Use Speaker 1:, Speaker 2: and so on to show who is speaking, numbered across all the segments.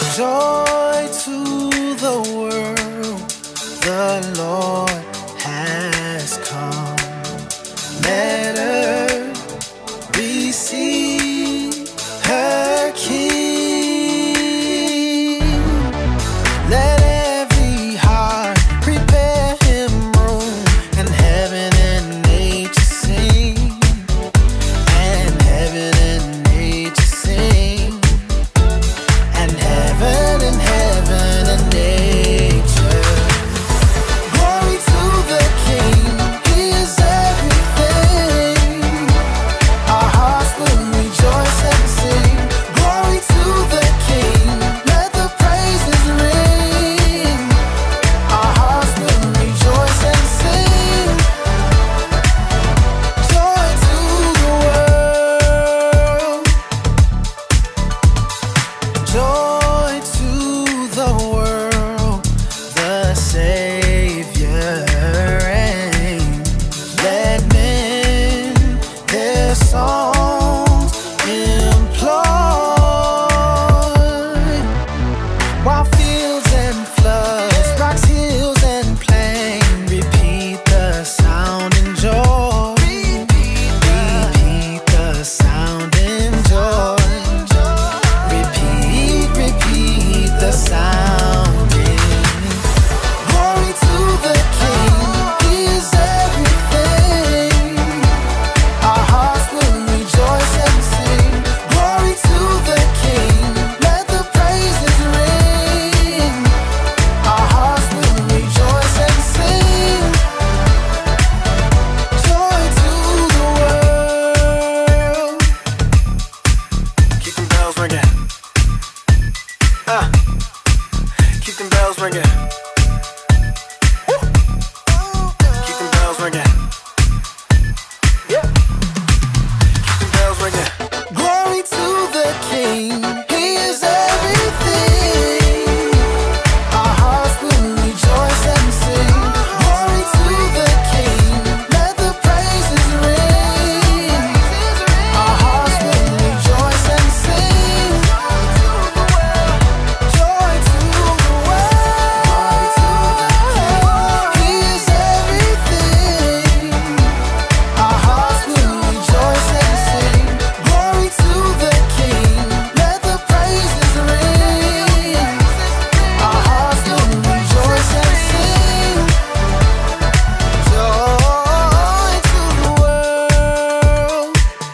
Speaker 1: Joy to the world, the Lord has come. Let earth receive her King. Let every heart prepare him room, and heaven and nature sing, and heaven and nature sing, and heaven and nature. Glory to the King, he is everything. Our hearts will rejoice and sing. Glory to the King, let the praises ring. Our hearts will rejoice and sing. Joy to the world, joy to the world, the Savior reigns. Let men their songs employ, while fields and floods, rocks, hills and plain repeat the sound and joy. Repeat the sound and joy. Repeat the sounding. Glory to the King, he is everything. Our hearts will rejoice and sing. Glory to the King, let the praises ring. Our hearts will rejoice and sing. Joy to the world. Keep them bells ringing. Keep them bells ringing. Keep them bells ringing. Yeah. Keep them bells ringing. Glory to the King, he is everything. Our hearts will rejoice and sing. Glory to the King, let the praises ring. Our hearts will rejoice and sing. Joy to the world, he is everything. Our hearts will rejoice and sing. Glory to the King, let the praises ring. Our hearts will rejoice and sing. Joy to the world.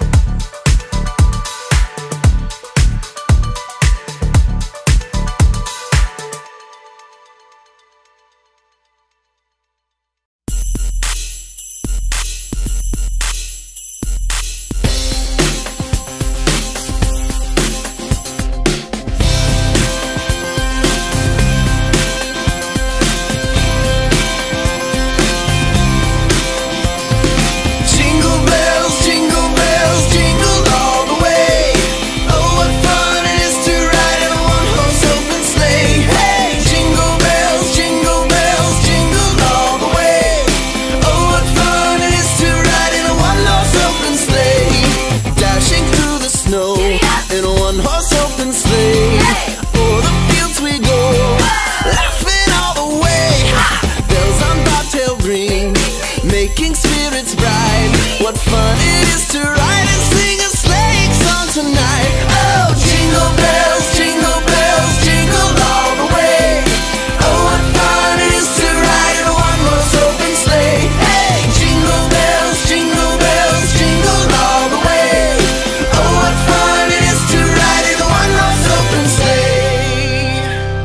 Speaker 1: Jingle bells, jingle all the way. Oh, what fun it is to ride in a one-horse open sleigh. Hey, jingle bells, jingle all the way. Oh, what fun it is to ride in a one-horse open sleigh. Dashing through the snow in a one-horse open sleigh. O'er the fields we go, laughing all the way. Bells on bobtail ring, making spirits bright. What fun it is to ride and sing a sleighing song tonight. Oh, jingle bells, jingle all the way. Oh, what fun it is to ride in a one-horse open sleigh. Hey, jingle bells, jingle all the way. Oh, what fun it is to ride in a one-horse open sleigh.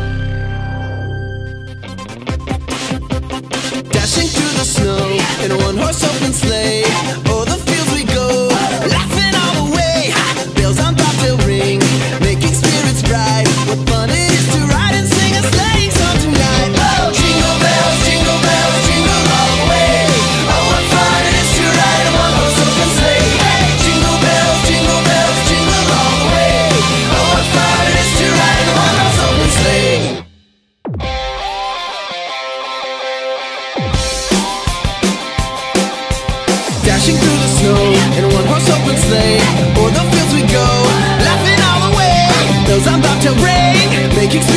Speaker 1: Dashing through the snow in a one-horse open sleigh. O'er the fields we go, laughing all the way. Bells on bobtail ring, making spirits bright. What fun it is to ride and sing a sleighing song tonight. Oh, jingle bells, jingle all the way. Oh, what fun it is to ride in a one-horse open sleigh. Hey, jingle bells, jingle all the way. Oh, what fun it is to ride in a one-horse open sleigh. Dashing through the snow in a one-horse open sleigh. O'er the fields we go, laughing all the way. Bells on bobtail ring, making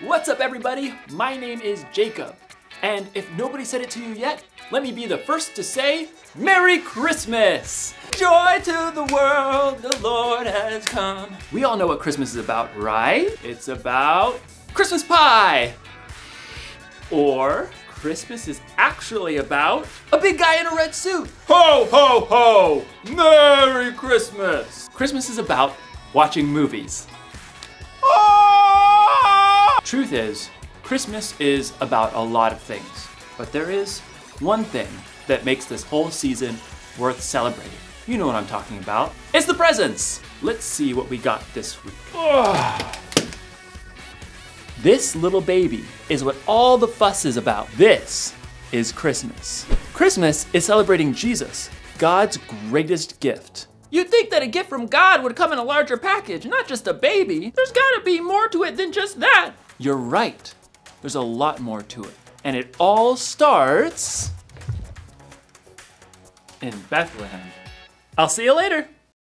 Speaker 2: What's up, everybody? My name is Jacob. And if nobody said it to you yet, let me be the first to say, Merry Christmas! Joy to the world, the Lord has come. We all know what Christmas is about, right? It's about Christmas pie. Or Christmas is actually about a big guy in a red suit. Ho, ho, ho! Merry Christmas! Christmas is about watching movies. Truth is, Christmas is about a lot of things, but there is one thing that makes this whole season worth celebrating. You know what I'm talking about. It's the presents! Let's see what we got this week. This little baby is what all the fuss is about. This is Christmas. Christmas is celebrating Jesus, God's greatest gift. You'd think that a gift from God would come in a larger package, not just a baby. There's gotta be more to it than just that. You're right. There's a lot more to it. And it all starts in Bethlehem. I'll see you later.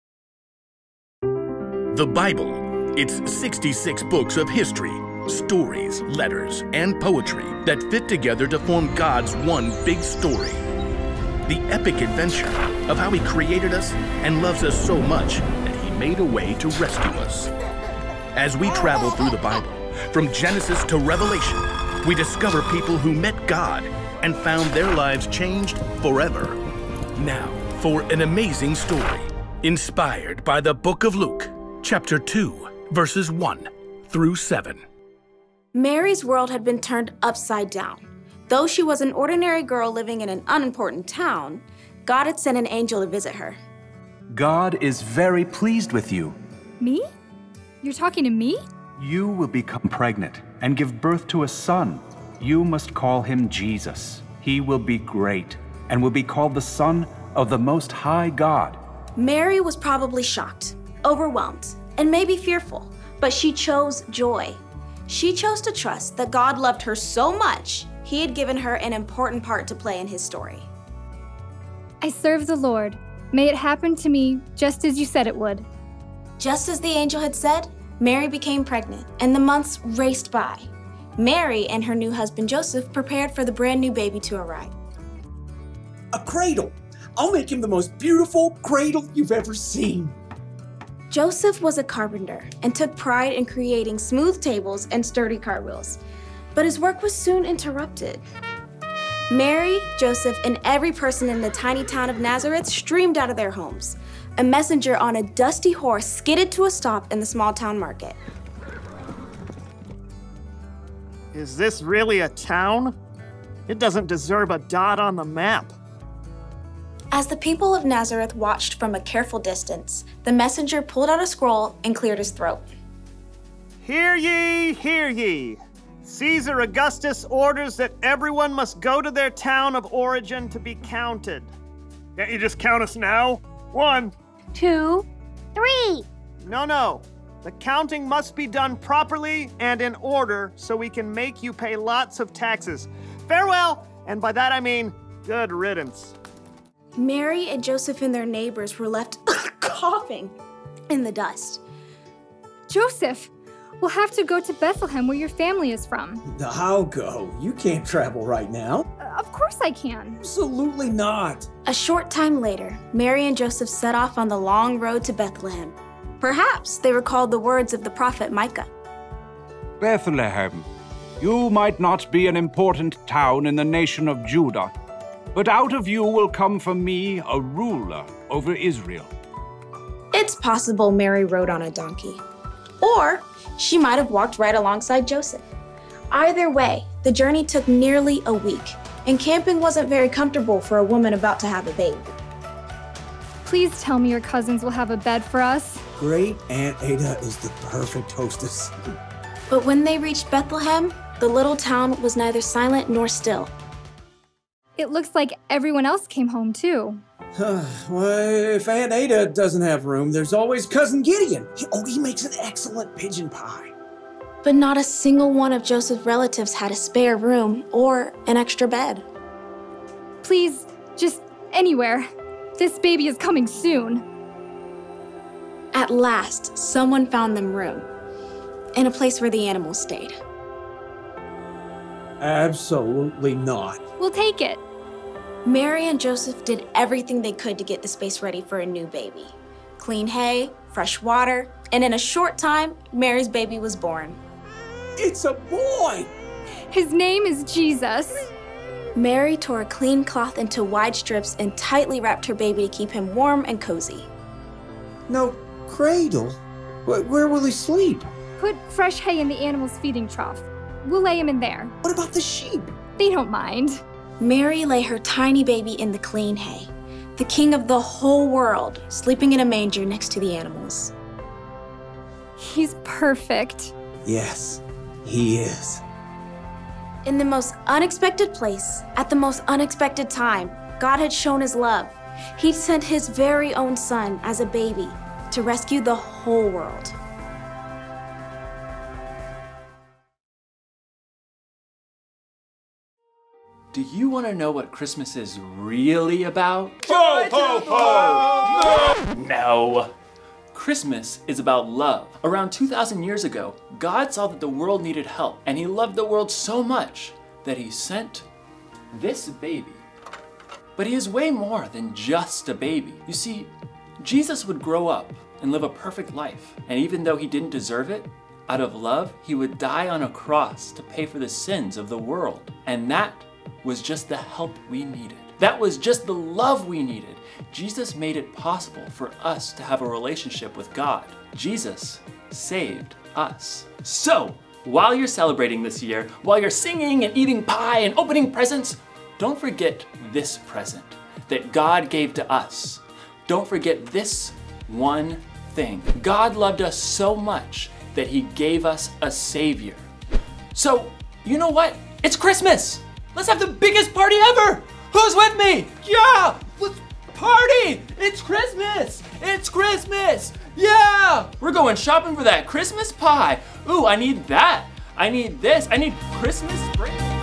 Speaker 3: The Bible. It's 66 books of history, stories, letters, and poetry that fit together to form God's one big story. The epic adventure of how He created us and loves us so much that He made a way to rescue us. As we travel through the Bible, from Genesis to Revelation, we discover people who met God and found their lives changed forever. Now, for an amazing story, inspired by the book of Luke, chapter 2, verses 1 through 7.
Speaker 4: Mary's world had been turned upside down. Though she was an ordinary girl living in an unimportant town, God had sent an angel to visit her.
Speaker 5: God is very pleased with you.
Speaker 6: Me? You're talking to me?
Speaker 5: You will become pregnant and give birth to a son. You must call him Jesus. He will be great and will be called the Son of the Most High God.
Speaker 4: Mary was probably shocked, overwhelmed, and maybe fearful, but she chose joy. She chose to trust that God loved her so much, He had given her an important part to play in His story.
Speaker 6: I serve the Lord. May it happen to me just as you said it would.
Speaker 4: Just as the angel had said, Mary became pregnant, and the months raced by. Mary and her new husband Joseph prepared for the brand new baby to arrive.
Speaker 7: A cradle. I'll make him the most beautiful cradle you've ever seen.
Speaker 4: Joseph was a carpenter and took pride in creating smooth tables and sturdy cartwheels. But his work was soon interrupted. Mary, Joseph, and every person in the tiny town of Nazareth streamed out of their homes. A messenger on a dusty horse skidded to a stop in the small town market.
Speaker 8: Is this really a town? It doesn't deserve a dot on the map.
Speaker 4: As the people of Nazareth watched from a careful distance, the messenger pulled out a scroll and cleared his throat.
Speaker 8: Hear ye, hear ye. Caesar Augustus orders that everyone must go to their town of origin to be counted. Can't you just count us now? 1,
Speaker 9: 2, 3.
Speaker 8: No. The counting must be done properly and in order so we can make you pay lots of taxes. Farewell, and by that I mean good riddance.
Speaker 4: Mary and Joseph and their neighbors were left coughing in the dust.
Speaker 6: Joseph, we'll have to go to Bethlehem where your family is from.
Speaker 7: I'll go. You can't travel right now.
Speaker 6: Of course I can.
Speaker 7: Absolutely not.
Speaker 4: A short time later, Mary and Joseph set off on the long road to Bethlehem. Perhaps they recalled the words of the prophet Micah.
Speaker 10: Bethlehem, you might not be an important town in the nation of Judah, but out of you will come for me a ruler over Israel.
Speaker 4: It's possible Mary rode on a donkey. Or she might have walked right alongside Joseph. Either way, the journey took nearly a week, and camping wasn't very comfortable for a woman about to have a baby.
Speaker 6: Please tell me your cousins will have a bed for us.
Speaker 7: Great Aunt Ada is the perfect hostess.
Speaker 4: But when they reached Bethlehem, the little town was neither silent nor still.
Speaker 6: It looks like everyone else came home too.
Speaker 7: Well, if Aunt Ada doesn't have room, there's always Cousin Gideon. He makes an excellent pigeon pie.
Speaker 4: But not a single one of Joseph's relatives had a spare room or an extra bed.
Speaker 6: Please, just anywhere. This baby is coming soon.
Speaker 4: At last, someone found them room, in a place where the animals stayed.
Speaker 7: Absolutely not.
Speaker 6: We'll take it.
Speaker 4: Mary and Joseph did everything they could to get the space ready for a new baby. Clean hay, fresh water, and in a short time, Mary's baby was born.
Speaker 7: It's a boy!
Speaker 6: His name is Jesus.
Speaker 4: Mary tore a clean cloth into wide strips and tightly wrapped her baby to keep him warm and cozy.
Speaker 7: No cradle? Where will he sleep?
Speaker 6: Put fresh hay in the animal's feeding trough. We'll lay him in there.
Speaker 7: What about the sheep?
Speaker 6: They don't mind.
Speaker 4: Mary lay her tiny baby in the clean hay, the king of the whole world, sleeping in a manger next to the animals.
Speaker 6: He's perfect.
Speaker 7: Yes, he is.
Speaker 4: In the most unexpected place, at the most unexpected time, God had shown his love. He sent his very own son as a baby to rescue the whole world.
Speaker 2: Do you want to know what Christmas is really about?
Speaker 1: Ho, ho, ho!
Speaker 2: No! Christmas is about love. Around 2,000 years ago, God saw that the world needed help, and he loved the world so much that he sent this baby. But he is way more than just a baby. You see, Jesus would grow up and live a perfect life, and even though he didn't deserve it, out of love, he would die on a cross to pay for the sins of the world. And that was just the help we needed. That was just the love we needed. Jesus made it possible for us to have a relationship with God. Jesus saved us. So, while you're celebrating this year, while you're singing and eating pie and opening presents, don't forget this present that God gave to us. Don't forget this one thing. God loved us so much that he gave us a savior. So, you know what? It's Christmas! Let's have the biggest party ever! Who's with me? Yeah! Let's party! It's Christmas! It's Christmas! Yeah! We're going shopping for that Christmas pie. Ooh, I need that. I need this. I need Christmas spring.